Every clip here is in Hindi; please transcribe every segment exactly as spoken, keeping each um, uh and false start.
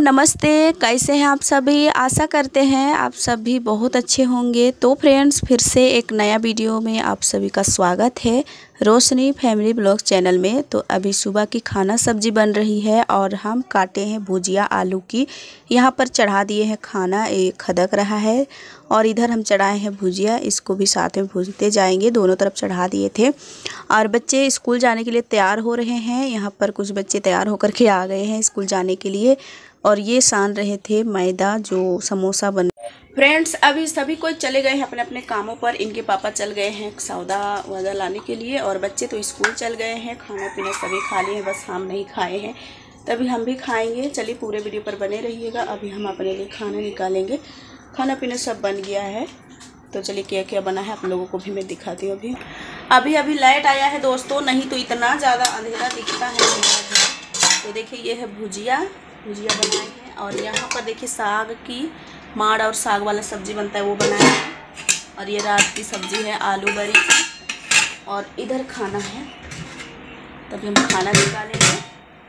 नमस्ते, कैसे हैं आप सभी। आशा करते हैं आप सभी बहुत अच्छे होंगे। तो फ्रेंड्स, फिर से एक नया वीडियो में आप सभी का स्वागत है रोशनी फैमिली ब्लॉग चैनल में। तो अभी सुबह की खाना सब्जी बन रही है और हम काटे हैं भुजिया आलू की। यहाँ पर चढ़ा दिए हैं खाना, एक खदक रहा है और इधर हम चढ़ाए हैं भुजिया, इसको भी साथ में भूनते जाएंगे। दोनों तरफ चढ़ा दिए थे और बच्चे स्कूल जाने के लिए तैयार हो रहे हैं। यहाँ पर कुछ बच्चे तैयार होकर के आ गए हैं स्कूल जाने के लिए और ये सान रहे थे मैदा जो समोसा बन। फ्रेंड्स, अभी सभी कोई चले गए हैं अपने अपने कामों पर। इनके पापा चल गए हैं सौदा वदा लाने के लिए और बच्चे तो स्कूल चल गए हैं। खाना पीना सभी खा लिए हैं, बस हम नहीं खाए हैं, तभी हम भी खाएंगे। चलिए पूरे वीडियो पर बने रहिएगा। अभी हम अपने लिए खाना निकालेंगे। खाना पीना सब बन गया है, तो चलिए क्या क्या बना है आप लोगों को भी मैं दिखाती हूँ। अभी अभी अभी लाइट आया है दोस्तों, नहीं तो इतना ज़्यादा अंधेरा दिखता है। तो देखिए ये है भुजिया भुजिया बनाई है और यहाँ पर देखिए साग की माड़ और साग वाला सब्जी बनता है वो बनाया है। और ये रात की सब्जी है आलू बरी की और इधर खाना है, तभी हम खाना निकालेंगे।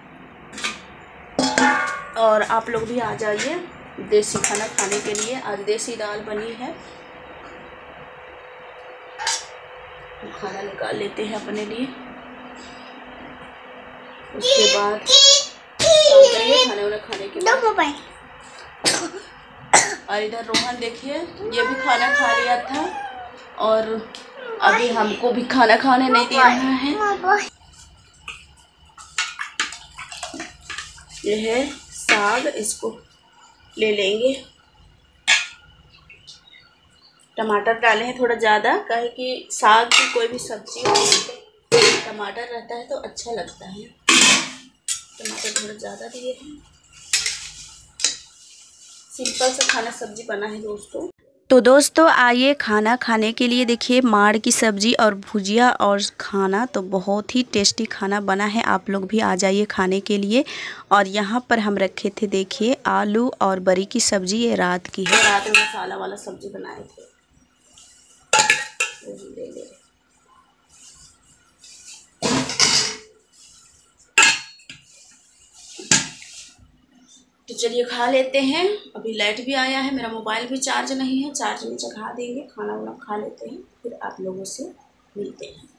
और आप लोग भी आ जाइए देसी खाना खाने के लिए। आज देसी दाल बनी है, खाना निकाल लेते हैं अपने लिए। उसके बाद खाने वाला खाने के बाद और इधर रोहन देखिए ये भी खाना खा लिया था और अभी हमको भी खाना खाने नहीं दे रहा है। ये है साग, इसको ले लेंगे। टमाटर डाले हैं थोड़ा ज़्यादा, कहे कि साग की कोई भी सब्जी हो टमाटर रहता है तो अच्छा लगता है। टमाटर थोड़ा ज़्यादा दिए हैं। सिंपल सा खाना सब्जी बना है दोस्तों। तो दोस्तों आइए खाना खाने के लिए। देखिए माड़ की सब्जी और भुजिया और खाना तो बहुत ही टेस्टी खाना बना है। आप लोग भी आ जाइए खाने के लिए। और यहाँ पर हम रखे थे देखिए आलू और बरी की सब्जी, ये रात की है। रात में मसाला वाला सब्जी बनाए थे। ले ले। तो चलिए खा लेते हैं। अभी लाइट भी आया है, मेरा मोबाइल भी चार्ज नहीं है, चार्ज में चढ़ा देंगे। खाना वाना खा लेते हैं, फिर आप लोगों से मिलते हैं।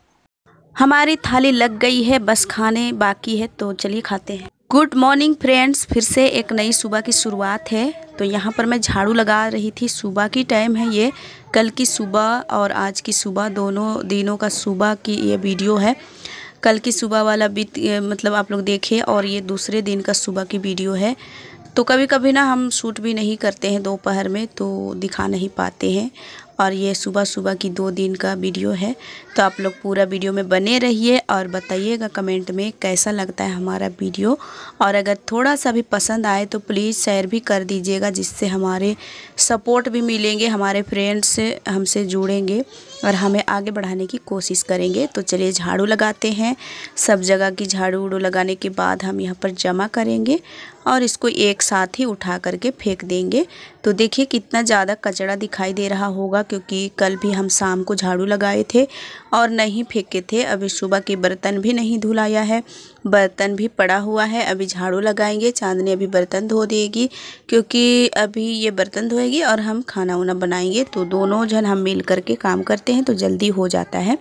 हमारी थाली लग गई है, बस खाने बाकी है, तो चलिए खाते हैं। गुड मॉर्निंग फ्रेंड्स, फिर से एक नई सुबह की शुरुआत है। तो यहाँ पर मैं झाड़ू लगा रही थी। सुबह की टाइम है ये, कल की सुबह और आज की सुबह, दोनों दिनों का सुबह की ये वीडियो है। कल की सुबह वाला बीत मतलब आप लोग देखें और ये दूसरे दिन का सुबह की वीडियो है। तो कभी कभी ना हम शूट भी नहीं करते हैं दोपहर में, तो दिखा नहीं पाते हैं। और ये सुबह सुबह की दो दिन का वीडियो है। तो आप लोग पूरा वीडियो में बने रहिए और बताइएगा कमेंट में कैसा लगता है हमारा वीडियो। और अगर थोड़ा सा भी पसंद आए तो प्लीज़ शेयर भी कर दीजिएगा, जिससे हमारे सपोर्ट भी मिलेंगे, हमारे फ्रेंड्स हमसे जुड़ेंगे और हमें आगे बढ़ाने की कोशिश करेंगे। तो चलिए झाड़ू लगाते हैं। सब जगह की झाड़ू उड़ू लगाने के बाद हम यहाँ पर जमा करेंगे और इसको एक साथ ही उठा करके फेंक देंगे। तो देखिए कितना ज़्यादा कचरा दिखाई दे रहा होगा, क्योंकि कल भी हम शाम को झाड़ू लगाए थे और नहीं फेंके थे। अभी सुबह के बर्तन भी नहीं धुलाया है, बर्तन भी पड़ा हुआ है। अभी झाड़ू लगाएंगे, चांदनी अभी बर्तन धो देगी, क्योंकि अभी ये बर्तन धोएगी और हम खाना वाना बनाएंगे। तो दोनों जन हम मिल करके काम करते हैं तो जल्दी हो जाता है।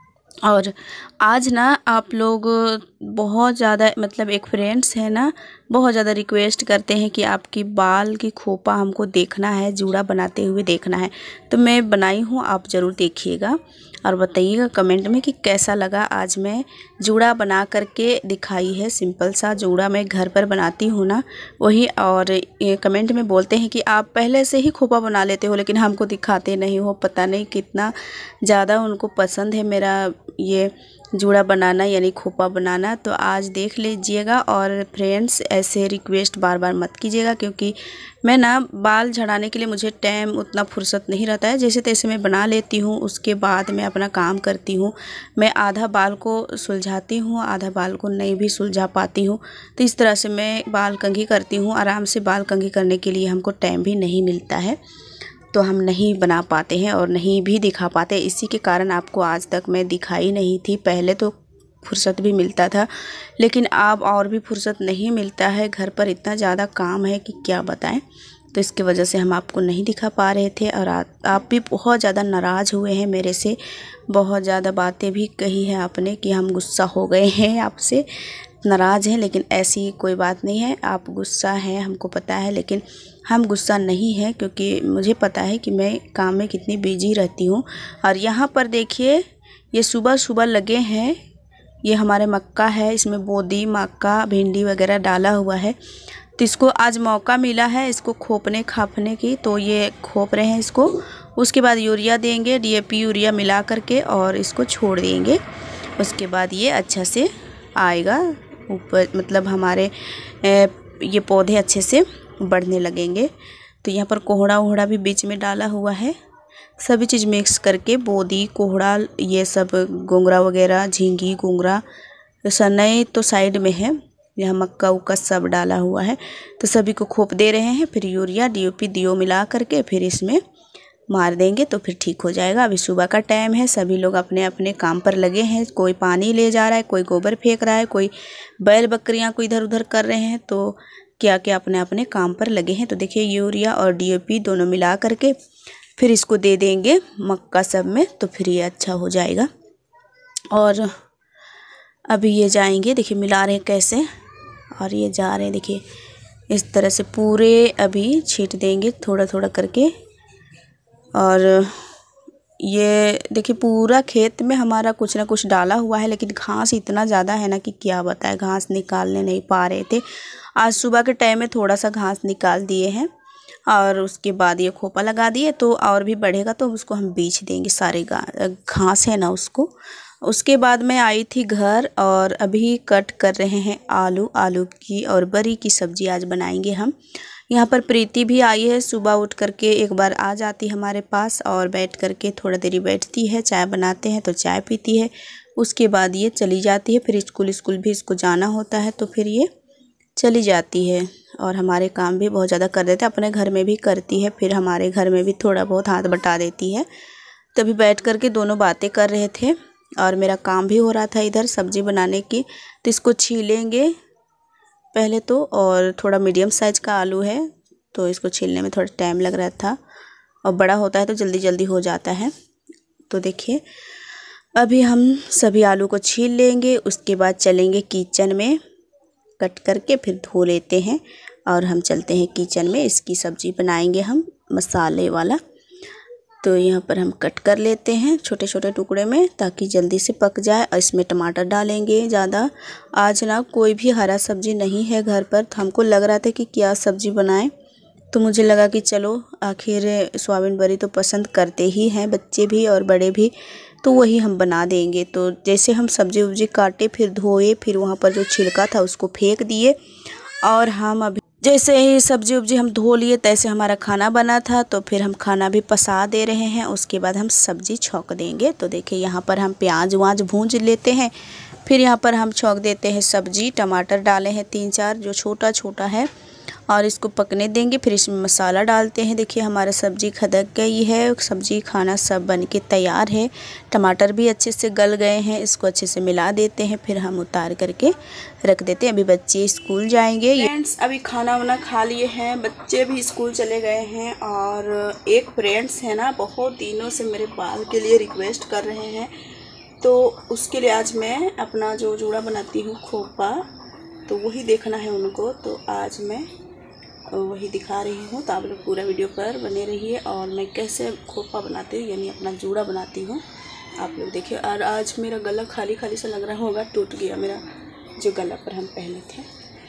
और आज ना आप लोग बहुत ज़्यादा मतलब एक फ्रेंड्स है ना, बहुत ज़्यादा रिक्वेस्ट करते हैं कि आपकी बाल की खोपा हमको देखना है, जूड़ा बनाते हुए देखना है। तो मैं बनाई हूँ, आप ज़रूर देखिएगा और बताइएगा कमेंट में कि कैसा लगा। आज मैं जूड़ा बना करके दिखाई है, सिंपल सा जूड़ा मैं घर पर बनाती हूँ ना वही। और ये कमेंट में बोलते हैं कि आप पहले से ही खोपा बना लेते हो लेकिन हमको दिखाते नहीं हो। पता नहीं कितना ज़्यादा उनको पसंद है मेरा ये जूड़ा बनाना यानी खोपा बनाना। तो आज देख लीजिएगा। और फ्रेंड्स ऐसे रिक्वेस्ट बार बार मत कीजिएगा, क्योंकि मैं ना बाल झड़ाने के लिए मुझे टाइम उतना फुर्सत नहीं रहता है। जैसे तैसे मैं बना लेती हूँ, उसके बाद मैं अपना काम करती हूँ। मैं आधा बाल को सुलझाती हूँ, आधा बाल को नहीं भी सुलझा पाती हूँ। तो इस तरह से मैं बाल कंघी करती हूँ। आराम से बाल कंघी करने के लिए हमको टाइम भी नहीं मिलता है, तो हम नहीं बना पाते हैं और नहीं भी दिखा पाते। इसी के कारण आपको आज तक मैं दिखाई नहीं थी। पहले तो फुर्सत भी मिलता था, लेकिन अब और भी फुर्सत नहीं मिलता है। घर पर इतना ज़्यादा काम है कि क्या बताएं। तो इसकी वजह से हम आपको नहीं दिखा पा रहे थे। और आ, आप भी बहुत ज़्यादा नाराज़ हुए हैं मेरे से, बहुत ज़्यादा बातें भी कही हैं आपने कि हम गुस्सा हो गए हैं, आपसे नाराज़ हैं। लेकिन ऐसी कोई बात नहीं है, आप गुस्सा हैं हमको पता है, लेकिन हम गुस्सा नहीं हैं, क्योंकि मुझे पता है कि मैं काम में कितनी बिजी रहती हूँ। और यहाँ पर देखिए, ये सुबह सुबह लगे हैं, ये हमारे मक्का है, इसमें बोदी, मक्का, भिंडी वगैरह डाला हुआ है। तो इसको आज मौका मिला है इसको खोपने खापने की, तो ये खोप रहे हैं इसको। उसके बाद यूरिया देंगे, डीएपी यूरिया मिला करके, और इसको छोड़ देंगे। उसके बाद ये अच्छा से आएगा ऊपर, मतलब हमारे ये पौधे अच्छे से बढ़ने लगेंगे। तो यहाँ पर कोहड़ा वोहड़ा भी बीच में डाला हुआ है, सभी चीज़ मिक्स करके, बोदी, कोहड़ा, ये सब गोंगरा वगैरह, झींगी, गोंगरा, सनई तो साइड में है, यहाँ मक्का उक्का सब डाला हुआ है। तो सभी को खोप दे रहे हैं, फिर यूरिया डीओपी दियो मिला करके फिर इसमें मार देंगे तो फिर ठीक हो जाएगा। अभी सुबह का टाइम है, सभी लोग अपने अपने काम पर लगे हैं। कोई पानी ले जा रहा है, कोई गोबर फेंक रहा है, कोई बैल बकरियां को इधर उधर कर रहे हैं, तो क्या क्या अपने अपने काम पर लगे हैं। तो देखिए यूरिया और डीओपी दोनों मिला करके फिर इसको दे देंगे मक्का सब में, तो फिर ये अच्छा हो जाएगा। और अभी ये जाएंगे, देखिए मिला रहे हैं कैसे, और ये जा रहे हैं, देखिए इस तरह से पूरे अभी छींट देंगे थोड़ा थोड़ा करके। और ये देखिए पूरा खेत में हमारा कुछ ना कुछ डाला हुआ है, लेकिन घास इतना ज़्यादा है ना कि क्या बताएं, घास निकालने नहीं पा रहे थे। आज सुबह के टाइम में थोड़ा सा घास निकाल दिए हैं, और उसके बाद ये खोपा लगा दिए, तो और भी बढ़ेगा तो उसको हम बेच देंगे, सारे घास है ना उसको। उसके बाद मैं आई थी घर, और अभी कट कर रहे हैं आलू, आलू की और बरी की सब्ज़ी आज बनाएंगे हम। यहाँ पर प्रीति भी आई है, सुबह उठ करके एक बार आ जाती हमारे पास, और बैठ करके थोड़ा देरी बैठती है, चाय बनाते हैं तो चाय पीती है। उसके बाद ये चली जाती है, फिर स्कूल स्कूल भी इसको जाना होता है, तो फिर ये चली जाती है। और हमारे काम भी बहुत ज़्यादा कर देते हैं, अपने घर में भी करती है, फिर हमारे घर में भी थोड़ा बहुत हाथ बटा देती है। तभी बैठ करके दोनों बातें कर रहे थे, और मेरा काम भी हो रहा था इधर सब्ज़ी बनाने की। तो इसको छीलेंगे पहले तो, और थोड़ा मीडियम साइज़ का आलू है, तो इसको छीलने में थोड़ा टाइम लग रहा था, और बड़ा होता है तो जल्दी जल्दी हो जाता है। तो देखिए अभी हम सभी आलू को छील लेंगे, उसके बाद चलेंगे किचन में, कट करके फिर धो लेते हैं, और हम चलते हैं किचन में। इसकी सब्ज़ी बनाएंगे हम मसाले वाला। तो यहाँ पर हम कट कर लेते हैं छोटे छोटे टुकड़े में, ताकि जल्दी से पक जाए। और इसमें टमाटर डालेंगे ज़्यादा। आज ना कोई भी हरा सब्ज़ी नहीं है घर पर, तो हमको लग रहा था कि क्या सब्ज़ी बनाएं, तो मुझे लगा कि चलो आखिर सोयाबीन बड़ी तो पसंद करते ही हैं बच्चे भी और बड़े भी, तो वही हम बना देंगे। तो जैसे हम सब्ज़ी उब्जी काटे, फिर धोए, फिर वहाँ पर जो छिलका था उसको फेंक दिए, और हम अभी जैसे ही सब्ज़ी उब्जी हम धो लिए, तैसे हमारा खाना बना था, तो फिर हम खाना भी पसा दे रहे हैं। उसके बाद हम सब्ज़ी छौंक देंगे। तो देखिए यहाँ पर हम प्याज वाज भूंज लेते हैं, फिर यहाँ पर हम छौंक देते हैं सब्ज़ी। टमाटर डाले हैं तीन चार, जो छोटा छोटा है, और इसको पकने देंगे। फिर इसमें मसाला डालते हैं। देखिए हमारा सब्ज़ी खदक गई है, सब्ज़ी खाना सब बन के तैयार है। टमाटर भी अच्छे से गल गए हैं, इसको अच्छे से मिला देते हैं, फिर हम उतार करके रख देते हैं। अभी बच्चे स्कूल जाएंगे। फ्रेंड्स अभी खाना वाना खा लिए हैं, बच्चे भी स्कूल चले गए हैं, और एक फ्रेंड्स है ना बहुत दिनों से मेरे बाल के लिए रिक्वेस्ट कर रहे हैं, तो उसके लिए आज मैं अपना जो जूड़ा बनाती हूँ खोपा, तो वही देखना है उनको, तो आज मैं वही दिखा रही हूँ। तो आप लोग पूरा वीडियो पर बने रहिए, और मैं कैसे खोपा बनाती हूँ यानी अपना जूड़ा बनाती हूँ आप लोग देखिए। और आज मेरा गला खाली खाली सा लग रहा होगा, टूट गया मेरा जो गला पर हम पहने थे।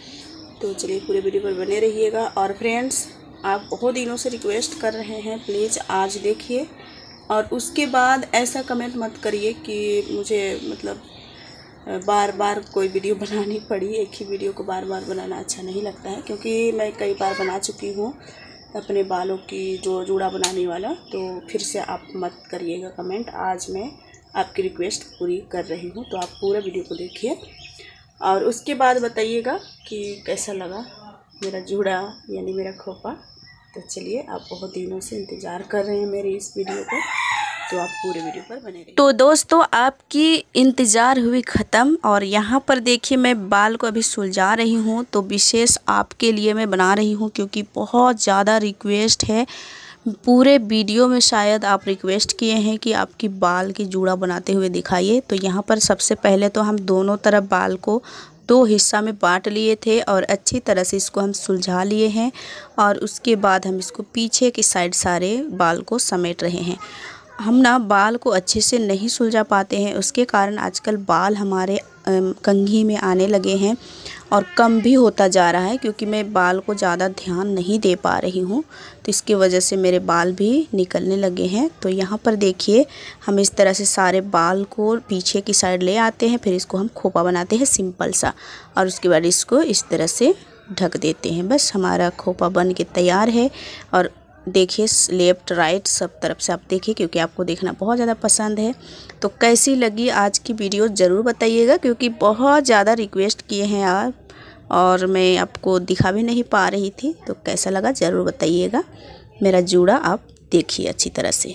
तो चलिए पूरे वीडियो पर बने रहिएगा। और फ्रेंड्स आप बहुत दिनों से रिक्वेस्ट कर रहे हैं, प्लीज़ आज देखिए, और उसके बाद ऐसा कमेंट मत करिए कि मुझे मतलब बार बार कोई वीडियो बनानी पड़ी। एक ही वीडियो को बार बार बनाना अच्छा नहीं लगता है, क्योंकि मैं कई बार बना चुकी हूँ अपने बालों की जो जूड़ा बनाने वाला, तो फिर से आप मत करिएगा कमेंट। आज मैं आपकी रिक्वेस्ट पूरी कर रही हूँ, तो आप पूरा वीडियो को देखिए, और उसके बाद बताइएगा कि कैसा लगा मेरा जूड़ा यानी मेरा खोपा। तो चलिए, आप बहुत दिनों से इंतज़ार कर रहे हैं मेरी इस वीडियो को, तो आप पूरे वीडियो पर बने रहिए। तो दोस्तों आपकी इंतज़ार हुई ख़त्म और यहाँ पर देखिए मैं बाल को अभी सुलझा रही हूँ। तो विशेष आपके लिए मैं बना रही हूँ क्योंकि बहुत ज़्यादा रिक्वेस्ट है। पूरे वीडियो में शायद आप रिक्वेस्ट किए हैं कि आपकी बाल की जूड़ा बनाते हुए दिखाइए। तो यहाँ पर सबसे पहले तो हम दोनों तरफ बाल को दो हिस्सा में बांट लिए थे और अच्छी तरह से इसको हम सुलझा लिए हैं और उसके बाद हम इसको पीछे की साइड सारे बाल को समेट रहे हैं। हम ना बाल को अच्छे से नहीं सुलझा पाते हैं, उसके कारण आजकल बाल हमारे कंघी में आने लगे हैं और कम भी होता जा रहा है क्योंकि मैं बाल को ज़्यादा ध्यान नहीं दे पा रही हूँ। तो इसकी वजह से मेरे बाल भी निकलने लगे हैं। तो यहाँ पर देखिए हम इस तरह से सारे बाल को पीछे की साइड ले आते हैं, फिर इसको हम खोपा बनाते हैं सिंपल सा और उसके बाद इसको इस तरह से ढक देते हैं। बस हमारा खोपा बन के तैयार है। और देखिए लेफ़्ट राइट सब तरफ से आप देखिए क्योंकि आपको देखना बहुत ज़्यादा पसंद है। तो कैसी लगी आज की वीडियो ज़रूर बताइएगा क्योंकि बहुत ज़्यादा रिक्वेस्ट किए हैं आप और मैं आपको दिखा भी नहीं पा रही थी। तो कैसा लगा ज़रूर बताइएगा। मेरा जूड़ा आप देखिए अच्छी तरह से।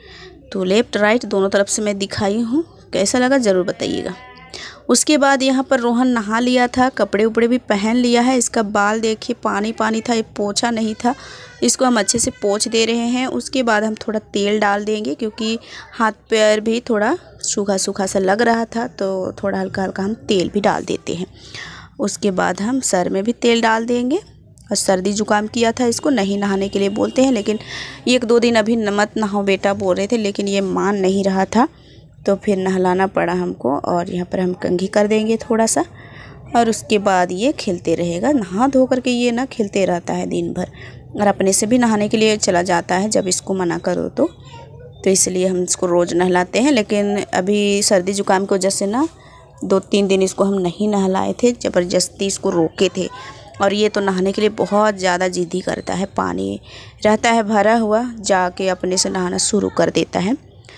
तो लेफ़्ट राइट दोनों तरफ से मैं दिखाई हूँ, कैसा लगा ज़रूर बताइएगा। उसके बाद यहाँ पर रोहन नहा लिया था, कपड़े उपड़े भी पहन लिया है। इसका बाल देखिए पानी पानी था, ये पोछा नहीं था, इसको हम अच्छे से पोंछ दे रहे हैं। उसके बाद हम थोड़ा तेल डाल देंगे क्योंकि हाथ पैर भी थोड़ा सूखा सूखा सा लग रहा था, तो थोड़ा हल्का हल्का हम तेल भी डाल देते हैं। उसके बाद हम सर में भी तेल डाल देंगे। और सर्दी जुकाम किया था, इसको नहीं नहाने के लिए बोलते हैं, लेकिन एक दो दिन अभी मत नहाओ बेटा बोल रहे थे, लेकिन ये मान नहीं रहा था तो फिर नहलाना पड़ा हमको। और यहाँ पर हम कंघी कर देंगे थोड़ा सा और उसके बाद ये खेलते रहेगा। नहा धो करके ये ना खेलते रहता है दिन भर और अपने से भी नहाने के लिए चला जाता है जब इसको मना करो तो तो इसलिए हम इसको रोज़ नहलाते हैं। लेकिन अभी सर्दी जुकाम की वजह से ना दो तीन दिन इसको हम नहीं नहलाए थे, ज़बरदस्ती इसको रोके थे। और ये तो नहाने के लिए बहुत ज़्यादा ज़िद्दी करता है, पानी रहता है भरा हुआ जाके अपने से नहाना शुरू कर देता है।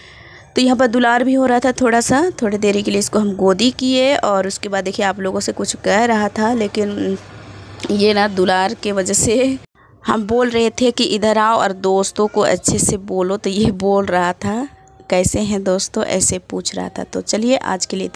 तो यहाँ पर दुलार भी हो रहा था थोड़ा सा, थोड़ी देरी के लिए इसको हम गोदी किए और उसके बाद देखिए आप लोगों से कुछ कह रहा था, लेकिन ये ना दुलार के वजह से हम बोल रहे थे कि इधर आओ और दोस्तों को अच्छे से बोलो, तो ये बोल रहा था कैसे हैं दोस्तों ऐसे पूछ रहा था। तो चलिए आज के लिए